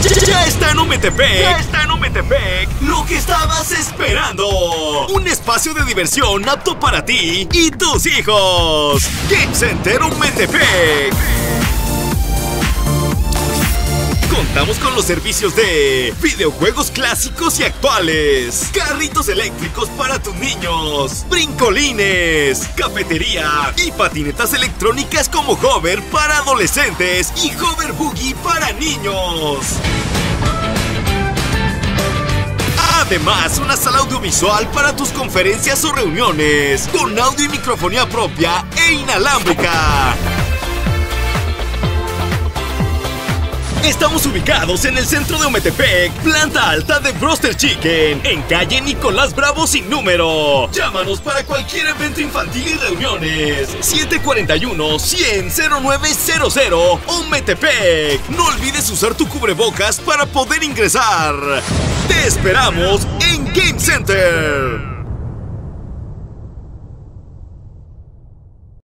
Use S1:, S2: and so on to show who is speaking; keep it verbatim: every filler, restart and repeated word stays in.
S1: Ya está en Ometepec. Ya está en Ometepec. Lo que estabas esperando. Un espacio de diversión apto para ti y tus hijos. Game Center Ometepec. Contamos con los servicios de videojuegos clásicos y actuales, carritos eléctricos para tus niños, brincolines, cafetería y patinetas electrónicas como Hover para adolescentes y Hover Boogie para niños. Además, una sala audiovisual para tus conferencias o reuniones, con audio y microfonía propia e inalámbrica. Estamos ubicados en el centro de Ometepec, planta alta de Broster Chicken, en calle Nicolás Bravo sin número. Llámanos para cualquier evento infantil y reuniones. siete cuatro uno, cien, cero nueve cero cero, Ometepec. No olvides usar tu cubrebocas para poder ingresar. Te esperamos en Game Center.